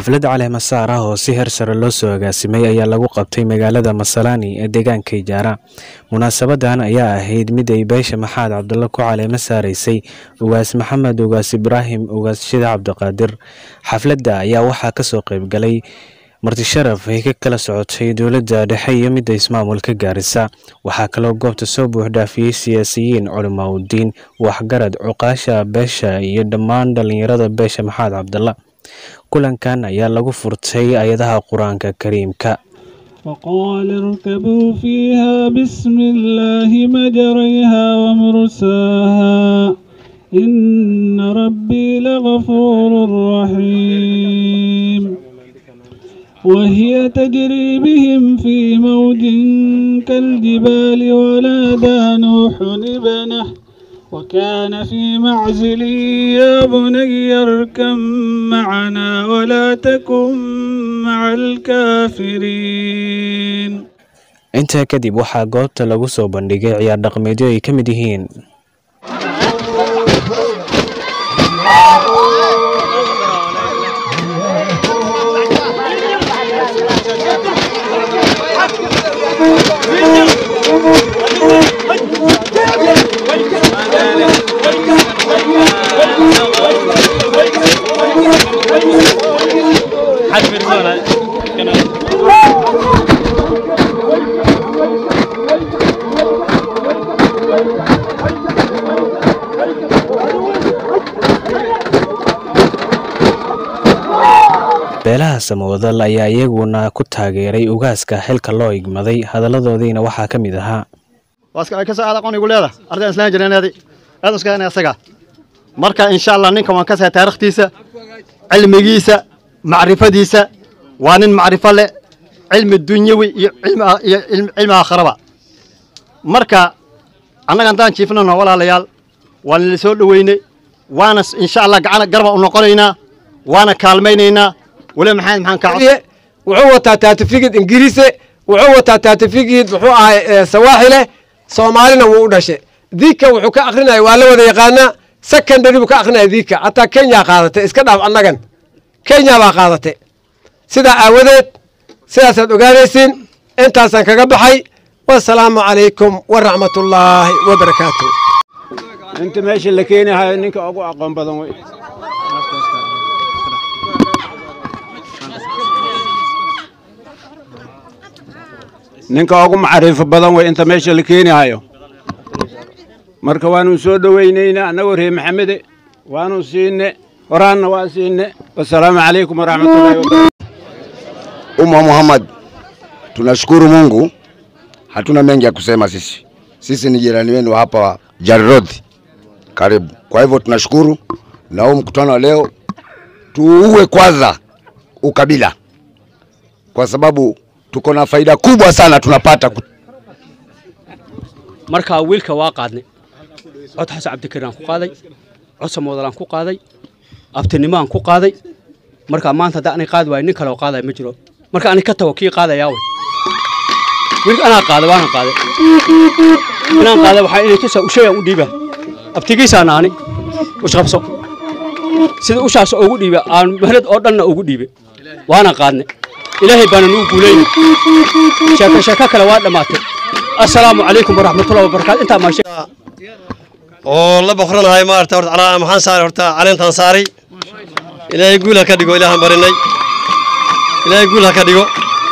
xaflad caleema saar ah oo si heer sare loo soo agaasimay ayaa lagu qabtay magaalada Masalani ee deegaanka Ijaara. Munaasabadan ayaa ahayd mid ay beesha Maxaad Cabdulla ku caleema saaraysay ugaas Maxamed ugaas Ibraahim ugaas Shida Cabdiqaadir. Xafladda ayaa waxaa ka soo qayb galay marti sharaf ay ka kala socotay dowladda dhexe iyo midda ismaamulka Gaarisa. Waxaa kaloo goobta soo buux dhaafiyay siyaasiyiin, culimo u diin, waxgarad, cuqaasha beesha iyo dhammaan dhalinyarada beesha Maxaad Cabdulla. kulankan ayaa lagu furtay ayadaha Quraanka Kariimka. وقال اركبوا فيها بسم الله مجريها ومرساها إن ربي لغفور رحيم وهي تجري بهم في موج كالجبال ونادى نوح ابنه وكان في معزل يا بني اركب معنا ولا تكن مع الكافرين. intaa kadib waxaa goobta lagu soo bandhigay ciyaar dhaqameedyo ay ka mid yihiin beelaha Samawdal ayaa iyaguna ku taageeray ugaaska xilka loo igmaday. Hadaladoodiina waxaa ka mid ahaa waaska ka saacada qonigu leeda arday islaan jireenadi aad iska inay asaga marka insha Allah ninka waan ka saar taariikhtiisa cilmigiisa macrifadiisa waa nin macrifo leh cilmi dunyawi iyo cilmi aakhiraba marka annaga intaan jiifnano walaalayaal waan la soo dhaweynay waana insha Allah gacan garba u noqonaynaa waana kaalmaynaynaa wala maxaan ka wuxuu wataa taatifiqid ingiriisi wuxuu wataa taatifiqid wuxuu ahay Sawaaxile Soomaalina wuu u dhashay diika wuxuu ka aqrinay waa la wada yaqaana secondary buu ka aqrinay diika ata Kenya qaadatay iska dhaaf annagan Kenya baa qaadatay sida aawadeed sidaas aad ogaanaysiin intaasan kaga baxay wassalaamu calaykum wa rahmatullaahi wa barakaatuh. inta meesha la keenahay ninka ugu aqoon badan way ninka ugu macrifo badan way inta meesha la keenayo marka waanu soo dhaweynayna anagoo reer Maxamed waanu siinay horaana waa siinay wassalaamu calaykum wa rahmatullaahi wa barakaatuh. Muhammad, tunashukuru Mungu, hatuna mengi ya kusema sisi ni jirani wenu hapa Jarrod karibu. Kwa hivyo tunashukuru na huu mkutano leo tuue kwanza ukabila kwa sababu tuko na faida kubwa sana tunapata. marka wiilka waa qaadnay cod xasan cabdikariin ku qaaday cod Samawdal ku qaaday abtinimaan ku qaaday marka maanta daani qaad waay nin kale oo qaaday ma jiro marka ani ka tago kii qaadaya way wiil ana qaaday waana qaaday inaan qaaday waxa inay tusa u sheey u dhiiba abtigiisa anaani u shaqabso sida u shaas ugu dhiiba aan mahlad oo dhanna ugu dhiibe waana qaadnay ilaahay baan nuu guuleeyay shaka kale waa dhamaatay. السلام عليكم ورحمة الله وبركاته. أنت ما شاء الله بخرنا هاي ما ارتبط على محن صار ارتبط على تنصاري إلى يقولها كديقو إلى هم برني إلى يقولها كديقو.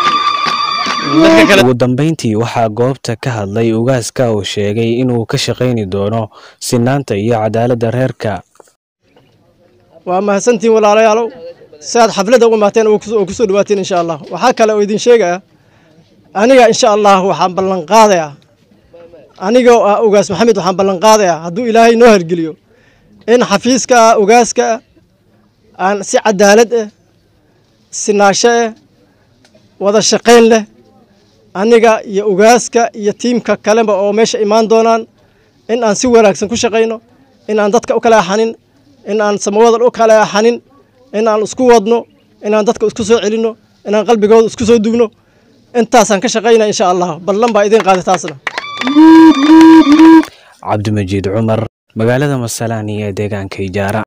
ugu dambeyntii waxaa goobta ka hadlay ugaaska oo sheegay inuu ka shaqeyni doono sinaanta iyo cadaaladda reerka. waa mahadsantiin walaalayaal saad xafladda u maateen oo ku soo dhawaateen insha Allah waxa kale oo idin sheegaya aniga insha Allah waxaan ballan qaadayaa aniga ugaas Maxamed waxaan ballan qaadayaa hadduu Ilaahay noo hergeliyo in xafiiska ugaaska aan si cadaalad ah sinaasho wada shaqeyn leh aniga iyo ugaaska iyo tiimka kaleba oo meesha imaan doonaan in aan si wanaagsan ku shaqeyno in aan dadka u kala xanin in aan Samawdal u kala xanin in aan isku wadno in aan dadka isku soo celino in aan qalbigooda isku soo dubno intaasaan ka shaqeynaa insha Allah ballan baa idin qaadataasna. Cabdi Majiid Cumar magaalada Masalani ee deegaanka Ijaara.